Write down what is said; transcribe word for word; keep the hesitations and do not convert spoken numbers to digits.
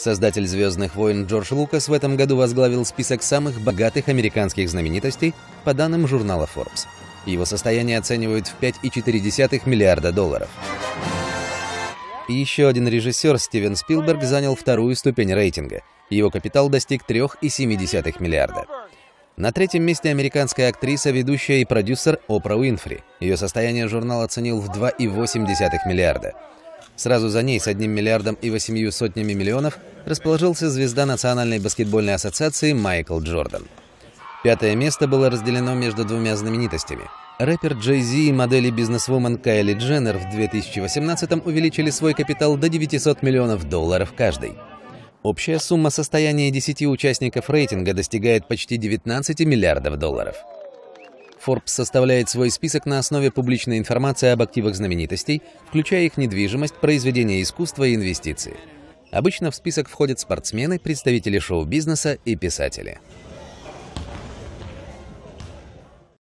Создатель «Звездных войн» Джордж Лукас в этом году возглавил список самых богатых американских знаменитостей по данным журнала Forbes. Его состояние оценивают в пять целых четыре десятых миллиарда долларов. И еще один режиссер, Стивен Спилберг, занял вторую ступень рейтинга. Его капитал достиг три целых семь десятых миллиарда. На третьем месте американская актриса, ведущая и продюсер Опра Уинфри. Ее состояние журнал оценил в два целых восемь десятых миллиарда. Сразу за ней с одним миллиардом и восемью сотнями миллионов расположился звезда Национальной баскетбольной ассоциации Майкл Джордан. Пятое место было разделено между двумя знаменитостями. Рэпер Джей Зи и модели бизнесвумен Кайли Дженнер в две тысячи восемнадцатом увеличили свой капитал до девятисот миллионов долларов каждый. Общая сумма состояния десяти участников рейтинга достигает почти девятнадцати миллиардов долларов. Forbes составляет свой список на основе публичной информации об активах знаменитостей, включая их недвижимость, произведения искусства и инвестиции. Обычно в список входят спортсмены, представители шоу-бизнеса и писатели.